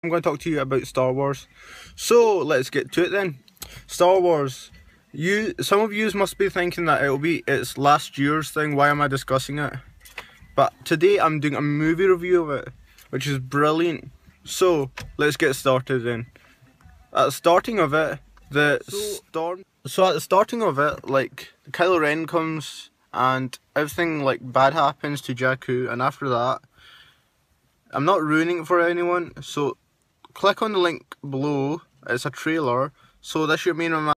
I'm going to talk to you about Star Wars. So let's get to it then. Star Wars. Some of you must be thinking that it'll be its last year's thing. Why am I discussing it? But today I'm doing a movie review of it, which is brilliant. So let's get started then. At the starting of it, like Kylo Ren comes and everything like bad happens to Jakku, and after that, I'm not ruining it for anyone, so click on the link below. It's a trailer. So this your main